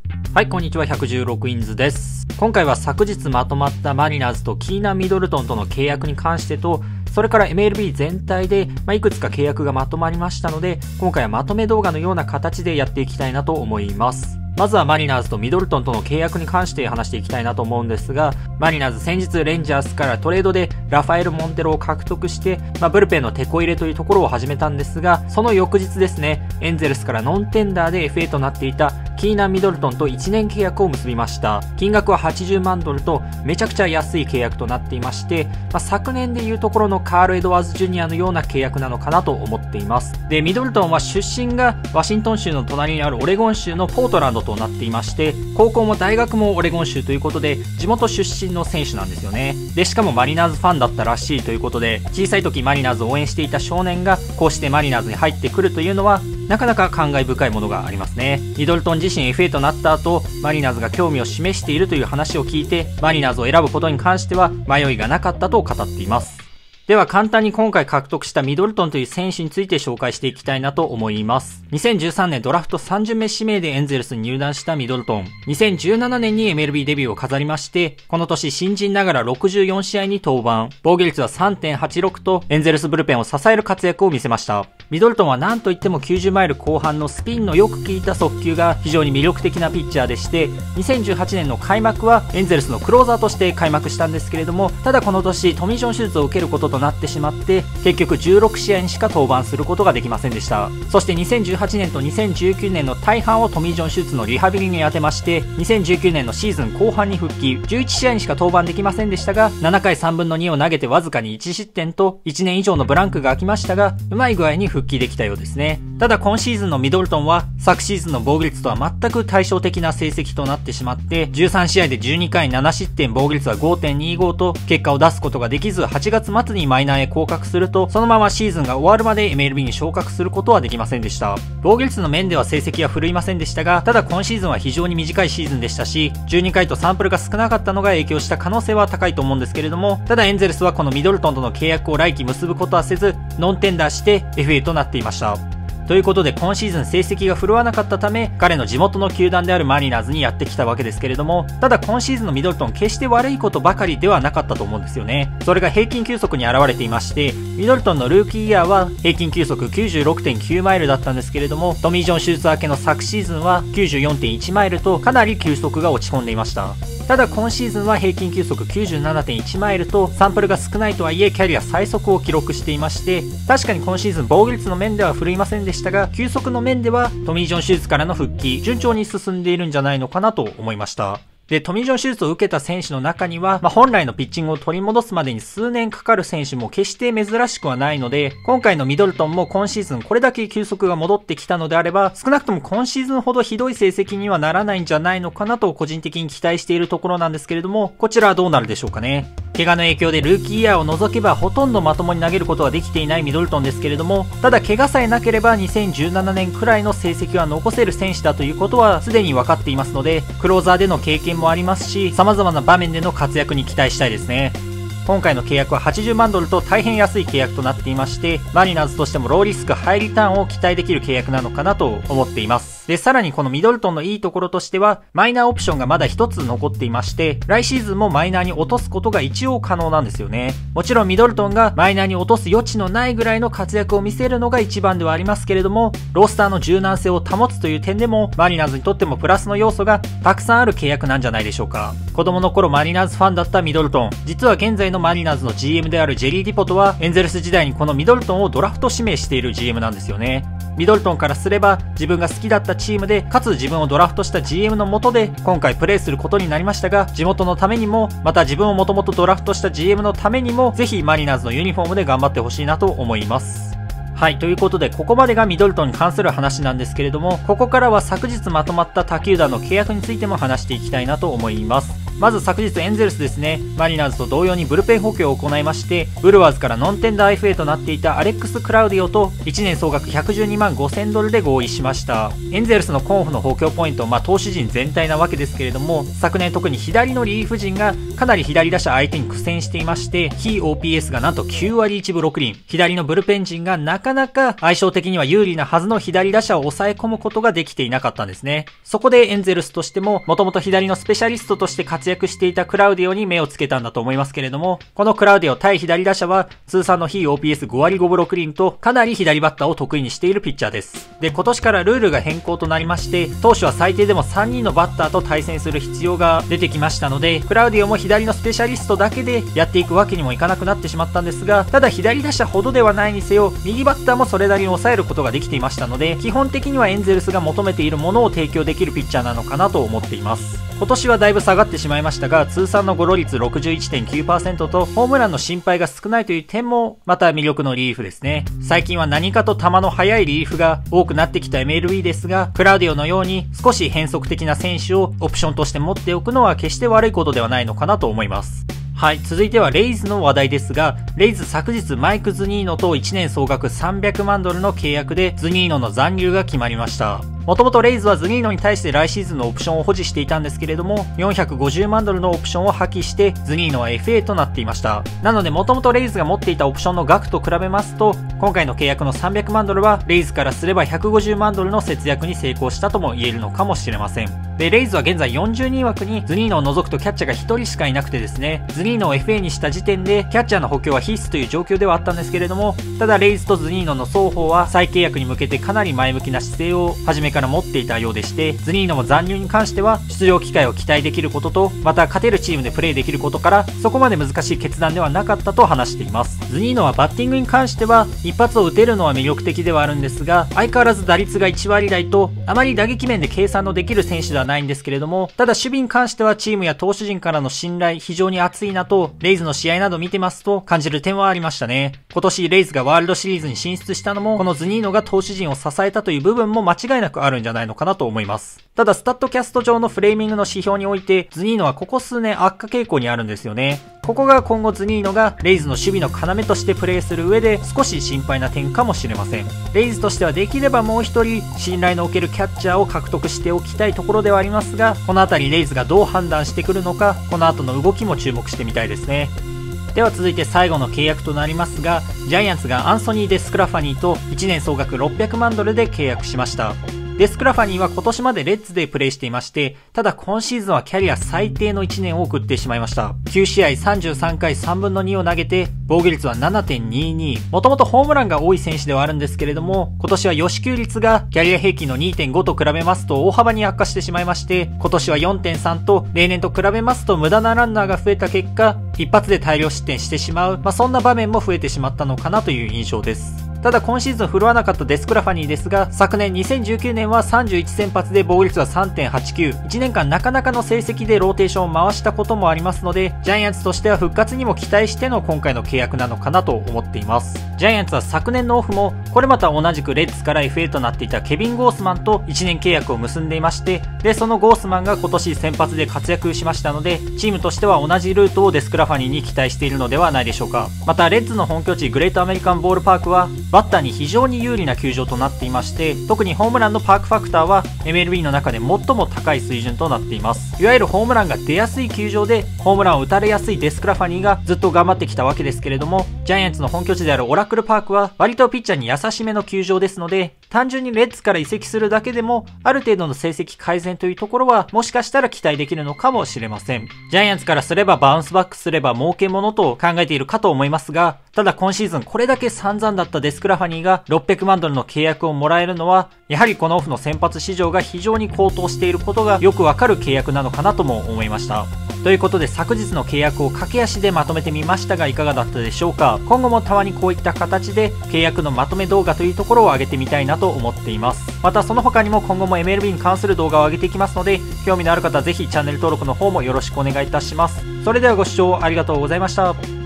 はい、こんにちは。116インズです。今回は昨日まとまったマリナーズとキーナン・ミドルトンとの契約に関してと、それから MLB 全体で、いくつか契約がまとまりましたので、今回はまとめ動画のような形でやっていきたいなと思います。まずはマリナーズとミドルトンとの契約に関して話していきたいなと思うんですが、マリナーズ先日レンジャーズからトレードでラファエル・モンテロを獲得して、ブルペンのテコ入れというところを始めたんですが、その翌日ですね、エンゼルスからノンテンダーで FA となっていたキーナン・ミドルトンと1年契約を結びました。金額は80万ドルとめちゃくちゃ安い契約となっていまして、昨年でいうところのカール・エドワーズ・ジュニアのような契約なのかなと思っています。で、ミドルトンは出身がワシントン州の隣にあるオレゴン州のポートランドとなっていまして、高校も大学もオレゴン州ということで、地元出身の選手なんですよね。で、しかもマリナーズファンだったらしいということで、小さい時マリナーズを応援していた少年がこうしてマリナーズに入ってくるというのは、なかなか感慨深いものがありますね。ミドルトン自身 FA となった後、マリナーズが興味を示しているという話を聞いて、マリナーズを選ぶことに関しては迷いがなかったと語っています。では簡単に今回獲得したミドルトンという選手について紹介していきたいなと思います。2013年ドラフト3巡目指名でエンゼルスに入団したミドルトン。2017年に MLB デビューを飾りまして、この年新人ながら64試合に登板。防御率は 3.86 とエンゼルスブルペンを支える活躍を見せました。ミドルトンは何といっても90マイル後半のスピンのよく効いた速球が非常に魅力的なピッチャーでして、2018年の開幕はエンゼルスのクローザーとして開幕したんですけれども、ただこの年トミー・ジョン手術を受けることとなってしまって、結局16試合にしか登板することができませんでした。そして2018年と2019年の大半をトミー・ジョン手術のリハビリに充てまして、2019年のシーズン後半に復帰、11試合にしか登板できませんでしたが、7回3分の2を投げてわずかに1失点と1年以上のブランクが空きましたが、うまい具合に復帰できたようですね。ただ今シーズンのミドルトンは昨シーズンの防御率とは全く対照的な成績となってしまって、13試合で12回7失点、防御率は 5.25 と結果を出すことができず、8月末にマイナーへ降格すると、そのままシーズンが終わるまで MLB に昇格することはできませんでした。防御率の面では成績は振るいませんでしたが、ただ今シーズンは非常に短いシーズンでしたし、12回とサンプルが少なかったのが影響した可能性は高いと思うんですけれども、ただエンゼルスはこのミドルトンとの契約を来季結ぶことはせず、ノンテンダーして FA となっていました。ということで今シーズン成績が振るわなかったため、彼の地元の球団であるマリナーズにやってきたわけですけれども、ただ今シーズンのミドルトン決して悪いことばかりではなかったと思うんですよね。それが平均球速に現れていまして、ミドルトンのルーキーイヤーは平均球速 96.9 マイルだったんですけれども、トミー・ジョン手術明けの昨シーズンは 94.1 マイルとかなり球速が落ち込んでいました。ただ今シーズンは平均球速 97.1 マイルとサンプルが少ないとはいえキャリア最速を記録していまして、確かに今シーズン防御率の面では振るいませんでしたが、球速の面ではトミー・ジョン手術からの復帰順調に進んでいるんじゃないのかなと思いました。で、トミー・ジョン手術を受けた選手の中には、本来のピッチングを取り戻すまでに数年かかる選手も決して珍しくはないので、今回のミドルトンも今シーズンこれだけ球速が戻ってきたのであれば、少なくとも今シーズンほどひどい成績にはならないんじゃないのかなと個人的に期待しているところなんですけれども、こちらはどうなるでしょうかね。怪我の影響でルーキーイヤーを除けばほとんどまともに投げることはできていないミドルトンですけれども、ただ怪我さえなければ2017年くらいの成績は残せる選手だということはすでに分かっていますので、クローザーでの経験もありますし、様々な場面での活躍に期待したいですね。今回の契約は80万ドルと大変安い契約となっていまして、マリナーズとしてもローリスクハイリターンを期待できる契約なのかなと思っています。で、さらにこのミドルトンのいいところとしては、マイナーオプションがまだ一つ残っていまして、来シーズンもマイナーに落とすことが一応可能なんですよね。もちろんミドルトンがマイナーに落とす余地のないぐらいの活躍を見せるのが一番ではありますけれども、ロースターの柔軟性を保つという点でも、マリナーズにとってもプラスの要素がたくさんある契約なんじゃないでしょうか。子供の頃マリナーズファンだったミドルトン、実は現在のマリナーズの GM であるジェリー・ディポトは、エンゼルス時代にこのミドルトンをドラフト指名している GM なんですよね。ミドルトンからすれば自分が好きだったチームで、かつ自分をドラフトした GM の下で今回プレーすることになりましたが、地元のためにも、また自分をもともとドラフトした GM のためにも、ぜひマリナーズのユニフォームで頑張ってほしいなと思います。はい、ということでここまでがミドルトンに関する話なんですけれども、ここからは昨日まとまった他球団の契約についても話していきたいなと思います。 まず昨日エンゼルスですね、マリナーズと同様にブルペン補強を行いまして、ブルワーズからノンテンダー FA となっていたアレックス・クラウディオと1年総額112万5000ドルで合意しました。エンゼルスの今オフの補強ポイント、投手陣全体なわけですけれども、昨年特に左のリリーフ陣がかなり左打者相手に苦戦していまして、非 OPS がなんと9割1分6厘、左のブルペン陣がなかなか相性的には有利なはずの左打者を抑え込むことができていなかったんですね。そこでエンゼルスとしても、もともと左のスペシャリストとして活躍していたクラウディオに目をつけたんだと思いますけれども、このクラウディオ対左打者は通算の非 OPS5 割5分6厘とかなり左バッターを得意にしているピッチャーです。で、今年からルールが変更となりまして、当初は最低でも3人のバッターと対戦する必要が出てきましたので、クラウディオも左のスペシャリストだけでやっていくわけにもいかなくなってしまったんですが、ただ左打者ほどではないにせよ、右バッターもそれなりに抑えることができていましたので、基本的にはエンゼルスが求めているものを提供できるピッチャーなのかなと思っています。今年はだいぶ下がってしまいましたが、通算のゴロ率 61.9% とホームランの心配が少ないという点もまた魅力のリリーフですね。最近は何かと球の速いリリーフが多くなってきた MLB ですが、クラウディオのように少し変則的な選手をオプションとして持っておくのは決して悪いことではないのかなと思います。はい、続いてはレイズの話題ですが、レイズ昨日マイク・ズニーノと1年総額300万ドルの契約でズニーノの残留が決まりました。もともとレイズはズニーノに対して来シーズンのオプションを保持していたんですけれども、450万ドルのオプションを破棄してズニーノは FA となっていました。なのでもともとレイズが持っていたオプションの額と比べますと、今回の契約の300万ドルはレイズからすれば150万ドルの節約に成功したとも言えるのかもしれません。で、レイズは現在40人枠にズニーノを除くとキャッチャーが1人しかいなくてですね、ズニーノを FA にした時点でキャッチャーの補強は必須という状況ではあったんですけれども、ただレイズとズニーノの双方は再契約に向けてかなり前向きな姿勢を初めから持っていたようでして、ズニーノも残留に関しては出場機会を期待できることと、また勝てるチームでプレーできることからそこまで難しい決断ではなかったと話しています。ズニーノはバッティングに関しては一発を打てるのは魅力的ではあるんですが、相変わらず打率が1割台とあまり打撃面で計算のできる選手ではないんですけれども、ただ守備に関してはチームや投手陣からの信頼非常に厚いなと、レイズの試合など見てますと感じる点はありましたね。今年レイズがワールドシリーズに進出したのもこのズニーノが投手陣を支えたという部分も間違いなくあるんじゃないのかなと思います。ただスタッドキャスト上のフレーミングの指標においてズニーノはここ数年悪化傾向にあるんですよね。ここが今後ズニーノがレイズの守備の要としてプレーする上で少し心配な点かもしれません。レイズとしてはできればもう一人信頼のおけるキャッチャーを獲得しておきたいところではありますが、このあたりレイズがどう判断してくるのか、この後の動きも注目してみたいですね。では続いて最後の契約となりますが、ジャイアンツがアンソニー・デスクラファニーと1年総額600万ドルで契約しました。デスクラファニーは今年までレッズでプレーしていまして、ただ今シーズンはキャリア最低の1年を送ってしまいました。9試合33回3分の2を投げて、防御率は 7.22。もともとホームランが多い選手ではあるんですけれども、今年は予死球率がキャリア平均の 2.5 と比べますと大幅に悪化してしまいまして、今年は 4.3 と例年と比べますと無駄なランナーが増えた結果、一発で大量失点してしまう、そんな場面も増えてしまったのかなという印象です。ただ今シーズン振るわなかったデスクラファニーですが、昨年2019年は31先発で防御率は 3.89。1年間なかなかの成績でローテーションを回したこともありますので、ジャイアンツとしては復活にも期待しての今回の契約なのかなと思っています。ジャイアンツは昨年のオフも、これまた同じくレッズから FA となっていたケビン・ゴースマンと1年契約を結んでいまして、で、そのゴースマンが今年先発で活躍しましたので、チームとしては同じルートをデスクラファニーに期待しているのではないでしょうか。また、レッズの本拠地グレートアメリカンボールパークは、バッターに非常に有利な球場となっていまして、特にホームランのパークファクターは MLB の中で最も高い水準となっています。いわゆるホームランが出やすい球場でホームランを打たれやすいデスクラファニーがずっと頑張ってきたわけですけれども、ジャイアンツの本拠地であるオラクルパークは割とピッチャーに優しめの球場ですので、単純にレッズから移籍するだけでもある程度の成績改善というところはもしかしたら期待できるのかもしれません。ジャイアンツからすればバウンスバックすれば儲けものと考えているかと思いますが、ただ今シーズンこれだけ散々だったデスクラファニーが600万ドルの契約をもらえるのは、やはりこのオフの先発市場が非常に高騰していることがよくわかる契約なのかなとも思いました。ということで昨日の契約を駆け足でまとめてみましたがいかがだったでしょうか。今後もたまにこういった形で契約のまとめ動画というところを上げてみたいなと思っています。またその他にも今後も MLB に関する動画を上げていきますので、興味のある方はぜひチャンネル登録の方もよろしくお願いいたします。それではご視聴ありがとうございました。